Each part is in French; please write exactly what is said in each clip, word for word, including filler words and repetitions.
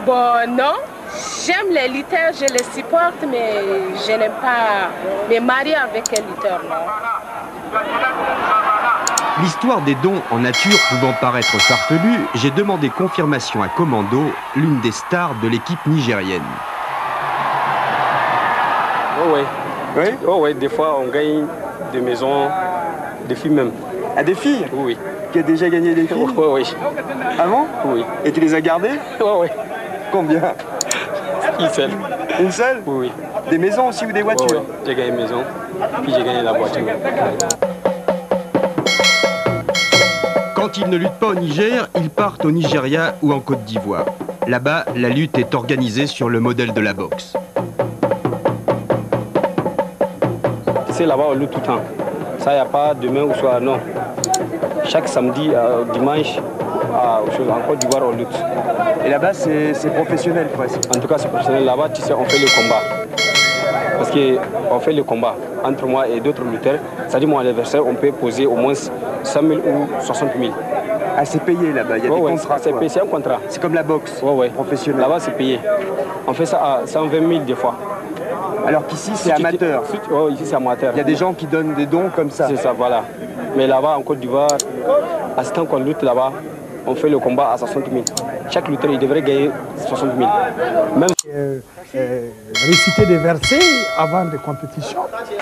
Bon, non. J'aime les lutteurs, je les supporte, mais je n'aime pas me marier avec un lutteur, non. L'histoire des dons en nature pouvant paraître farfelue, j'ai demandé confirmation à Commando, l'une des stars de l'équipe nigérienne. Oh oui. Oui Oh oui, des fois on gagne des maisons, des filles même. À des filles? Oui. Qui a déjà gagné des filles? Oui, oui. Avant? Oui. Et tu les as gardées? Oui, oui. Combien? Une seule. Une seule? Oui, oui. Des maisons aussi ou des voitures? Oui, oui. J'ai gagné une maison, puis j'ai gagné la voiture. Quand ils ne luttent pas au Niger, ils partent au Nigeria ou en Côte d'Ivoire. Là-bas, la lutte est organisée sur le modèle de la boxe. C'est là-bas, on lutte tout le temps. Ça, il n'y a pas demain ou soir, non. Chaque samedi, euh, dimanche, euh, en Côte d'Ivoire, on lutte. Et là-bas, c'est professionnel presque. En tout cas, c'est professionnel. Là-bas, tu sais, on fait le combat. Parce qu'on fait le combat entre moi et d'autres lutteurs. C'est-à-dire, mon adversaire, on peut poser au moins cent mille ou soixante mille. Ah, c'est payé là-bas, il y a ouais, des ouais, contrats. C'est payé, c'est un contrat. C'est comme la boxe ouais, ouais. professionnelle. Là-bas, c'est payé. On fait ça à cent vingt mille des fois. Alors qu'ici, c'est si amateur. Si oh, ici, c'est amateur. Il y a des gens qui donnent des dons comme ça. C'est ça, voilà. Mais là-bas, en Côte d'Ivoire, à ce temps qu'on lutte là-bas, on fait le combat à soixante mille. Chaque lutteur, il devrait gagner soixante mille. Même... Euh, euh, réciter des versets avant des compétitions.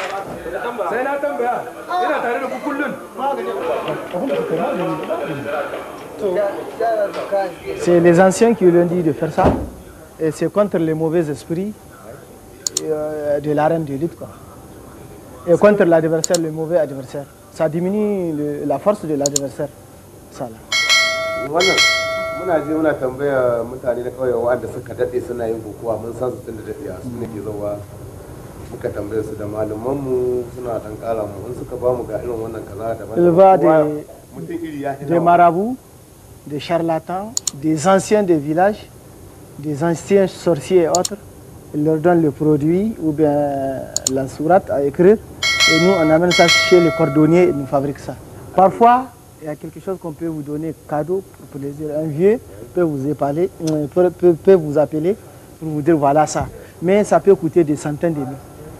C'est les anciens qui lui ont dit de faire ça. Et c'est contre les mauvais esprits euh, de l'arène de lutte, quoi. Et contre l'adversaire, le mauvais adversaire. Ça diminue le, la force de l'adversaire. Ça là. muna je muna tambaya mutane na kauye wanda suka dade suna yin kokowa mun san su tun da dadiya su ne ke zuwa muka tambaye su da malaman mu suna dan kara mu in suka ba mu ga irin wannan kaza da Il va des, des marabouts, des charlatans, des anciens des villages, des anciens sorciers et autres. Il leur donne le produit ou bien la sourate à écrire et nous on amène ça chez les cordonniers et nous fabriquons ça. Parfois, il y a quelque chose qu'on peut vous donner cadeau pour plaisir. Un vieux peut vous épaler, peut, peut, peut vous appeler pour vous dire voilà ça. Mais ça peut coûter des centaines de mille.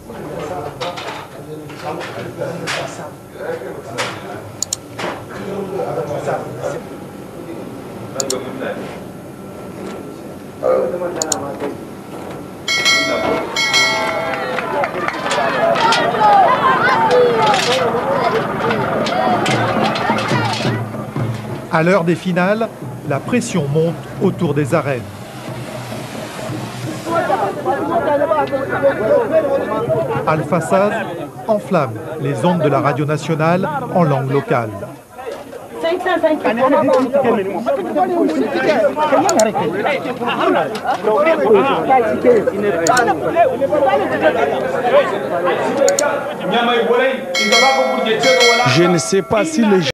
À l'heure des finales, la pression monte autour des arènes. Alpha Saz enflamme les ondes de la radio nationale en langue locale. Je ne sais pas si les